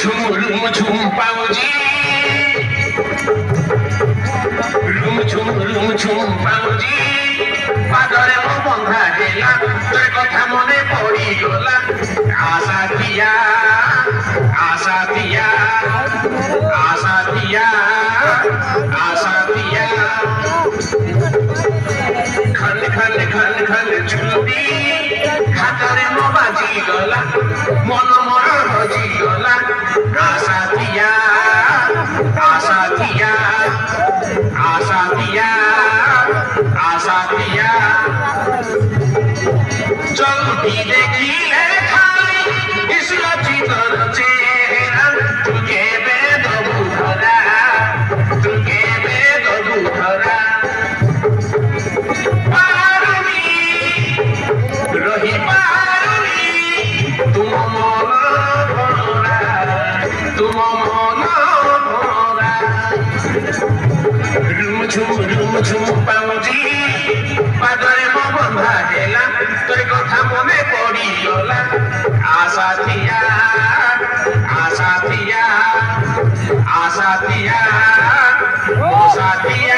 ঝুম পাউজি ঝুম পাউজি পাদরে মো বন্ধা হেলা তোর কথা মনে পড়িগলা আশা দিয়া আশা দিয়া আশা দিয়া আশা দিয়া खल खल खल खल झुलती हाथरे मो बाजी गला मन मोर हजी गला आशा दिया आशा दिया आशा दिया आशा दिया जल्दी देखिले खाली इसका चितर चेहरा तुके बेद बुधरा तुके बेद बुधरा रही पारुनी तुम मन भरा तुम मन भरा रुम झुम पाउजी पादरे मो बंधा हेला तोर कथा मने पड़ीगला आशा थिया आशा थिया आशा थिया आशा थिया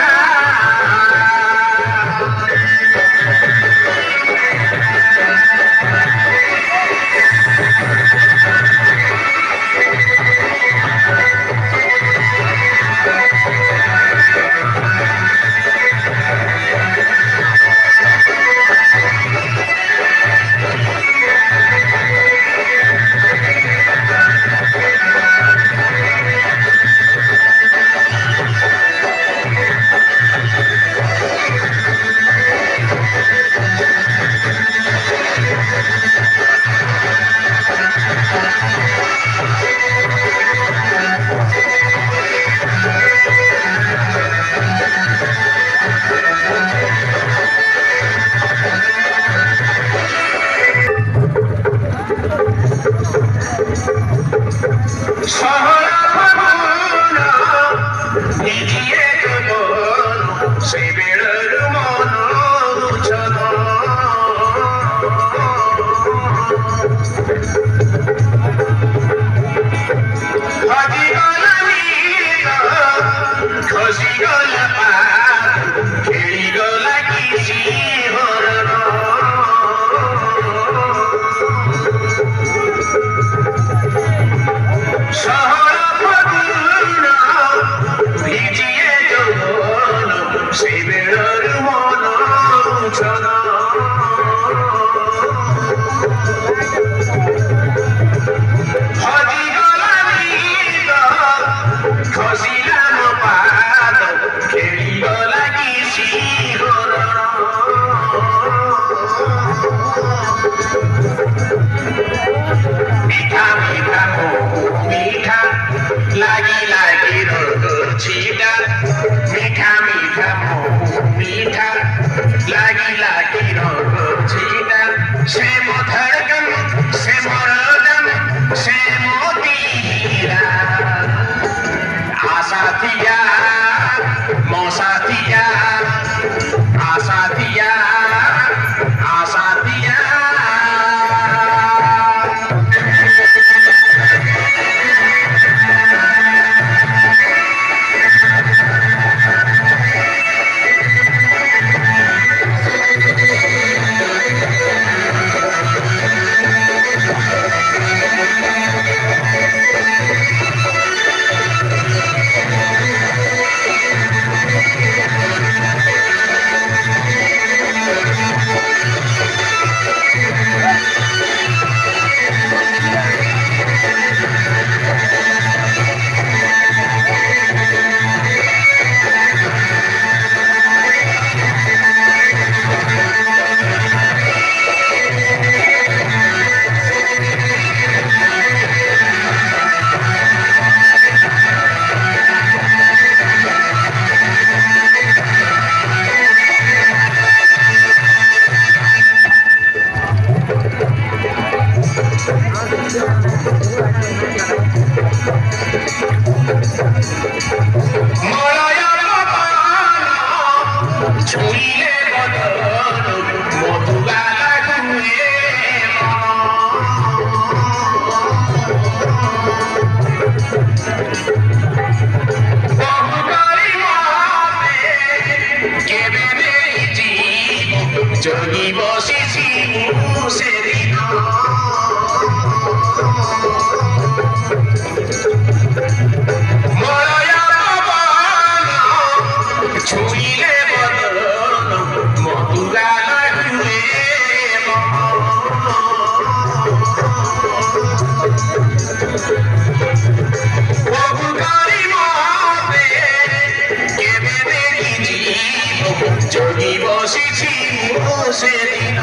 যদি বসেছি সেদিন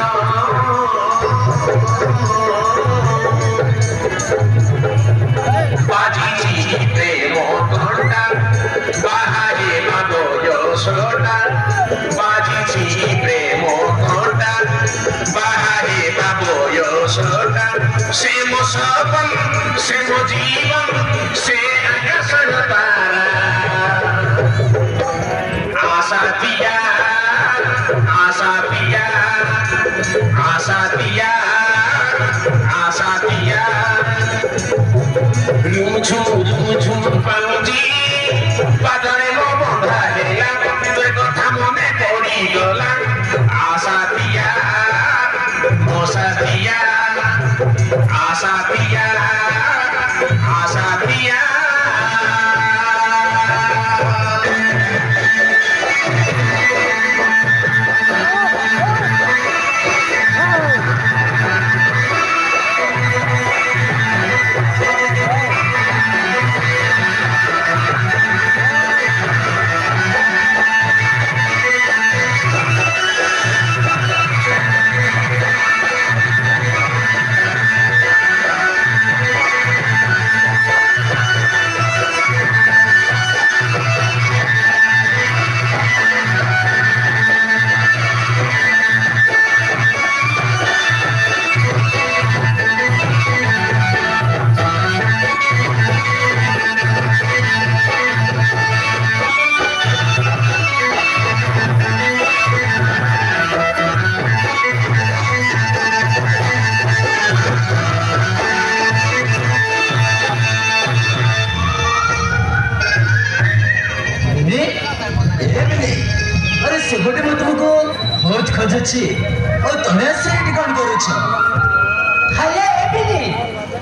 বাজিছি প্রেম ঘণ্টা বাহারে বাবয়সটা বাজিছি প্রেম ঘণ্টা বাহারে বাবয়সটা সে মো সপন সে মো জীবন সে আকাশর তারা आशा दिया आशा दिया आशा दिया आशा दिया रुझुम पाउजी पादरे मो बंधा हेला तोर कथा मने पड़ी गला आशा दिया मोसा दिया आशा दिया आशा दिया ସେପଟେ ମୁଁ ତୁମକୁ ବହୁତ ଖୋଜୁଛି ଆଉ ତମେ ଆସି ଏଠି କ'ଣ କରୁଛ? ହାଏ ଏମିଲି